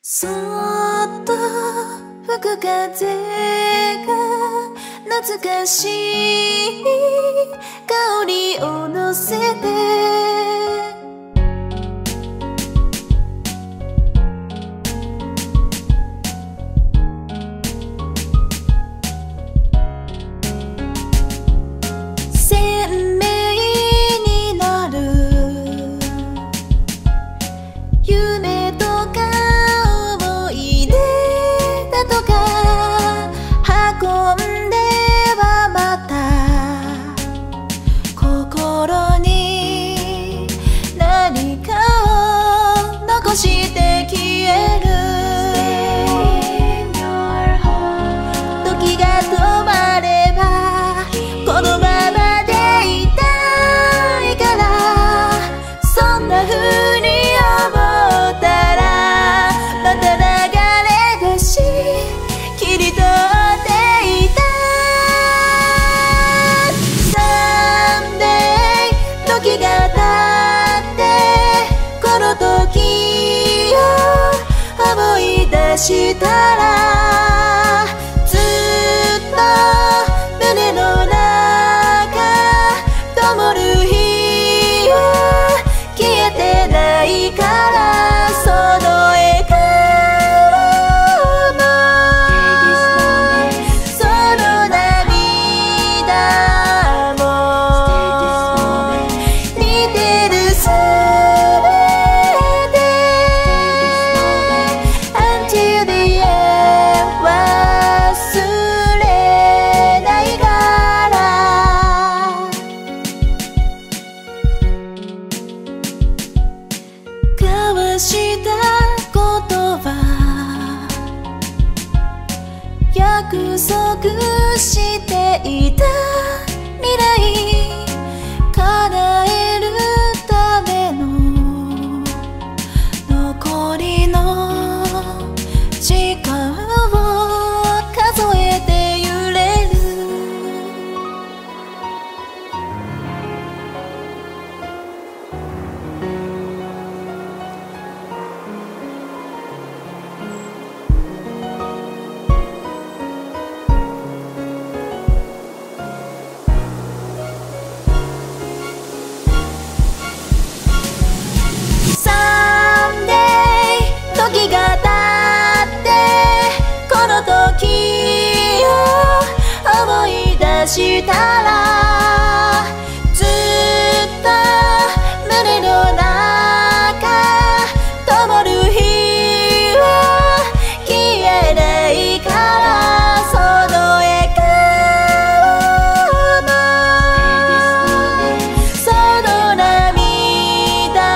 そっと吹く風が懐かしい香りを乗せて鮮明になる夢とか思い出だとか運んではまた心に何かを残して消える時が止まればこのままでいたいからそんな風に思ったらまた流れ出し切り取っていた Someday 時が経ってこの時を思い出したらずっと胸の中灯る日は消えてないからその笑顔もその涙も似てるすべて Until the end 忘れないから交わした言葉約束していた未来叶えるための残りの時間を数えて揺れる時が経ってこの時を思い出したらずっと胸の中灯る日は消えないからその笑顔もその涙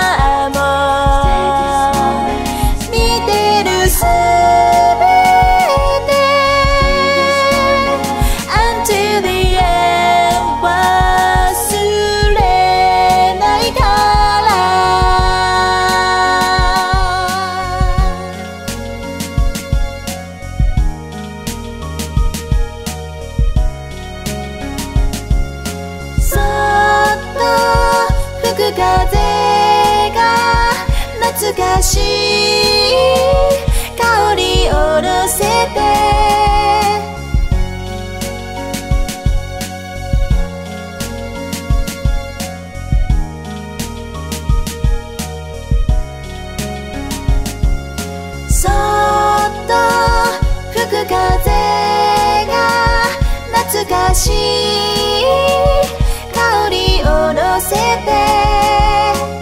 も似てるすべて Until the end 忘れないからそっと吹く風が懐かしい香りを乗せてそっと吹く風が懐かしい香りを乗せて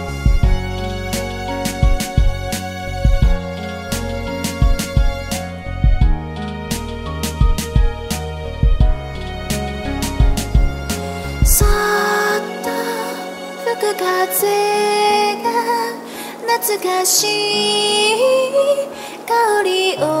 そっと吹く風が懐かしい香りを